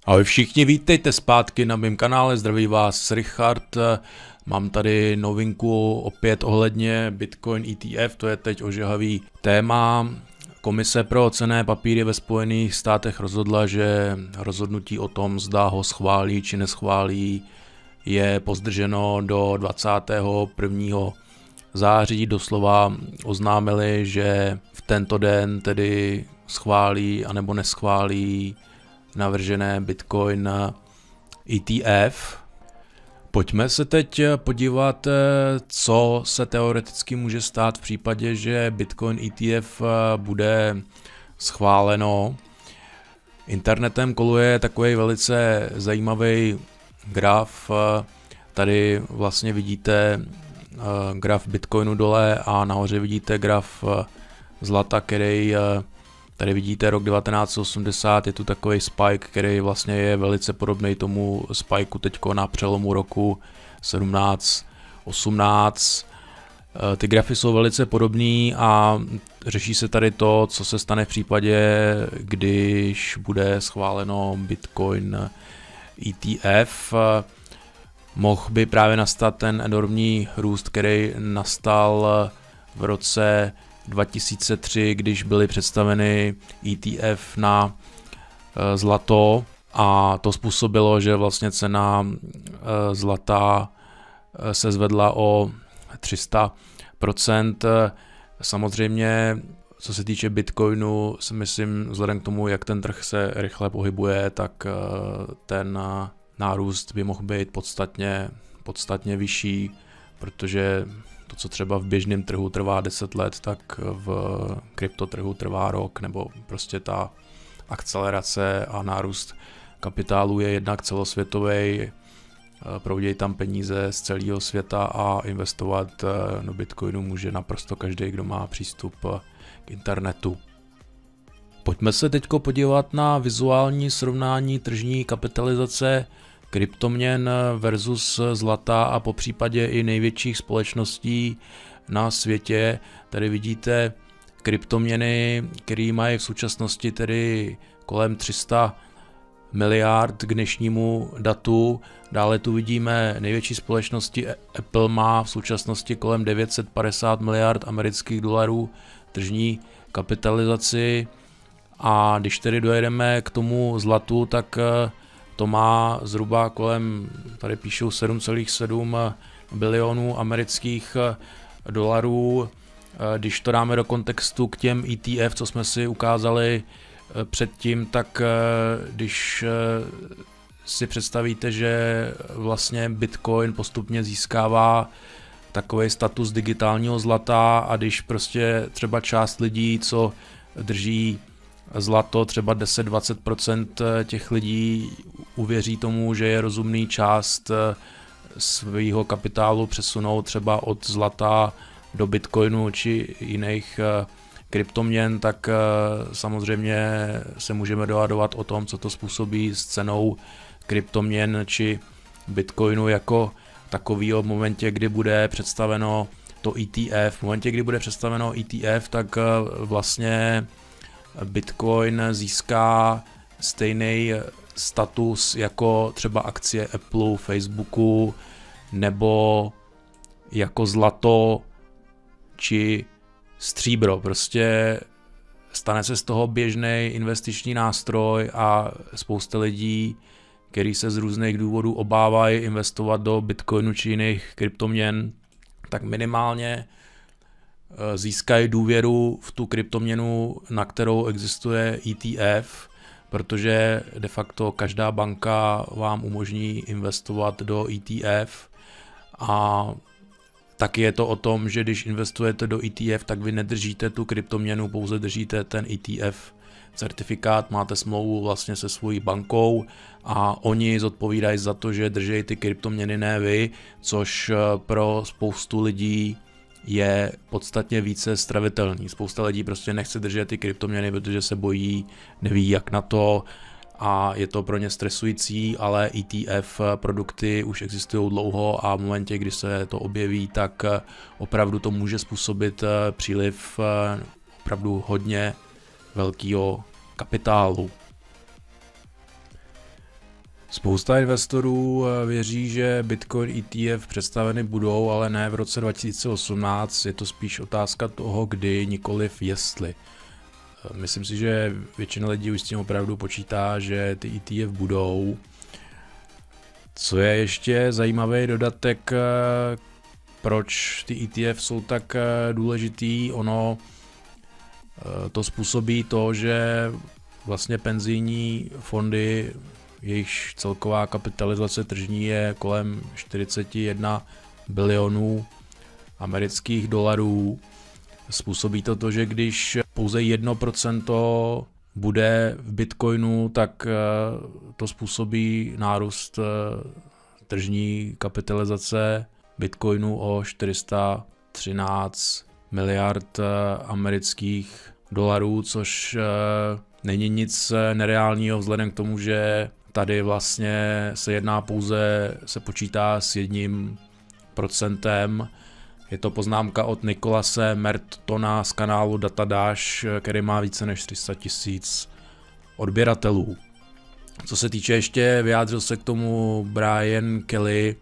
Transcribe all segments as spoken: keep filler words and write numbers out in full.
Ahoj všichni, vítejte zpátky na mém kanále, zdraví vás Richard. Mám tady novinku opět ohledně Bitcoin E T F, to je teď ožehavý téma. Komise pro cenné papíry ve Spojených státech rozhodla, že rozhodnutí o tom, zda ho schválí či neschválí, je pozdrženo do dvacátého prvního září. Doslova oznámili, že v tento den tedy schválí anebo neschválí navržené Bitcoin E T F. Pojďme se teď podívat, co se teoreticky může stát v případě, že Bitcoin E T F bude schváleno. Internetem koluje takový velice zajímavý graf. Tady vlastně vidíte graf Bitcoinu dole a nahoře vidíte graf zlata, který tady vidíte rok devatenáct set osmdesát, je tu takový spike, který vlastně je velice podobný tomu spikeu teďko na přelomu roku sedmnáct osmnáct. Ty grafy jsou velice podobný a řeší se tady to, co se stane v případě, když bude schváleno Bitcoin E T F. Mohl by právě nastat ten enormní růst, který nastal v roce dva tisíce tři, když byly představeny E T F na zlato, a to způsobilo, že vlastně cena zlata se zvedla o tři sta procent. Samozřejmě, co se týče Bitcoinu, si myslím, vzhledem k tomu, jak ten trh se rychle pohybuje, tak ten nárůst by mohl být podstatně, podstatně vyšší, protože to, co třeba v běžném trhu trvá deset let, tak v kryptotrhu trvá rok, nebo prostě ta akcelerace a nárůst kapitálu je jednak celosvětový, proudí tam peníze z celého světa a investovat do Bitcoinu může naprosto každý, kdo má přístup k internetu. Pojďme se teď podívat na vizuální srovnání tržní kapitalizace kryptoměn versus zlata a popřípadě i největších společností na světě. Tady vidíte kryptoměny, které mají v současnosti tedy kolem tři sta miliard k dnešnímu datu. Dále tu vidíme největší společnosti. Apple má v současnosti kolem devět set padesát miliard amerických dolarů tržní kapitalizaci. A když tedy dojedeme k tomu zlatu, tak to má zhruba kolem, tady píšou sedm celá sedm bilionů amerických dolarů. Když to dáme do kontextu k těm E T F, co jsme si ukázali předtím, tak když si představíte, že vlastně Bitcoin postupně získává takový status digitálního zlata, a když prostě třeba část lidí, co drží zlato, třeba deset až dvacet procent těch lidí uvěří tomu, že je rozumný část svého kapitálu přesunout třeba od zlata do Bitcoinu či jiných kryptoměn, tak samozřejmě se můžeme dohadovat o tom, co to způsobí s cenou kryptoměn či Bitcoinu jako takovýho. V momentě, kdy bude představeno to E T F, v momentě, kdy bude představeno E T F, tak vlastně Bitcoin získá stejný status jako třeba akcie Apple, Facebooku nebo jako zlato či stříbro. Prostě stane se z toho běžný investiční nástroj a spousta lidí, kteří se z různých důvodů obávají investovat do Bitcoinu či jiných kryptoměn, tak minimálně získají důvěru v tu kryptoměnu, na kterou existuje E T F, protože de facto každá banka vám umožní investovat do E T F, a taky je to o tom, že když investujete do E T F, tak vy nedržíte tu kryptoměnu, pouze držíte ten E T F certifikát, máte smlouvu vlastně se svojí bankou a oni zodpovídají za to, že drží ty kryptoměny, ne vy, což pro spoustu lidí je podstatně více stravitelný. Spousta lidí prostě nechce držet ty kryptoměny, protože se bojí, neví jak na to a je to pro ně stresující, ale E T F produkty už existují dlouho a v momentě, kdy se to objeví, tak opravdu to může způsobit příliv opravdu hodně velkého kapitálu. Spousta investorů věří, že Bitcoin E T F představeny budou, ale ne v roce dva tisíce osmnáct, je to spíš otázka toho, kdy, nikoliv jestli. Myslím si, že většina lidí už s tím opravdu počítá, že ty E T F budou. Co je ještě zajímavý dodatek, proč ty E T F jsou tak důležitý, ono to způsobí to, že vlastně penzijní fondy, jejichž celková kapitalizace tržní je kolem čtyřicet jedna bilionů amerických dolarů. Způsobí to to, že když pouze jedno procento bude v Bitcoinu, tak to způsobí nárůst tržní kapitalizace Bitcoinu o čtyři sta třináct miliard amerických dolarů, což není nic nereálního vzhledem k tomu, že tady vlastně se jedná pouze, se počítá s jedním procentem. Je to poznámka od Nikolase Mertona z kanálu Datadash, který má více než tři sta tisíc odběratelů. Co se týče ještě, vyjádřil se k tomu Brian Kelly,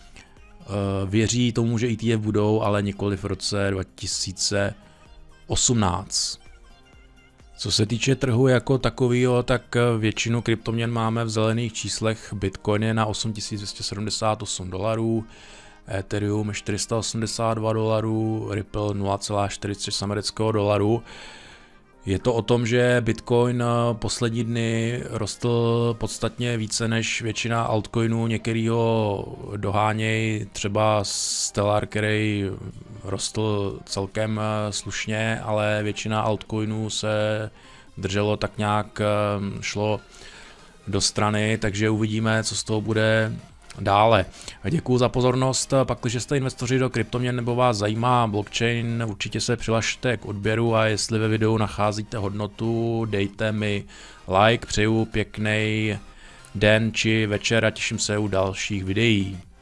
věří tomu, že E T F budou, ale nikoli v roce dva tisíce osmnáct. Co se týče trhu jako takového, tak většinu kryptoměn máme v zelených číslech. Bitcoin je na osm tisíc dvě stě sedmdesát osm dolarů, Ethereum čtyři sta osmdesát dva dolarů, Ripple nula celá čtyřicet tři amerického dolaru. Je to o tom, že Bitcoin poslední dny rostl podstatně více než většina altcoinů, některýho doháněj, třeba Stellar, který rostl celkem slušně, ale většina altcoinů se drželo tak nějak, šlo do strany, takže uvidíme, co z toho bude dále. Děkuji za pozornost, pak když jste investoři do kryptoměn nebo vás zajímá blockchain, určitě se přihlašte k odběru a jestli ve videu nacházíte hodnotu, dejte mi like, přeju pěkný den či večer a těším se u dalších videí.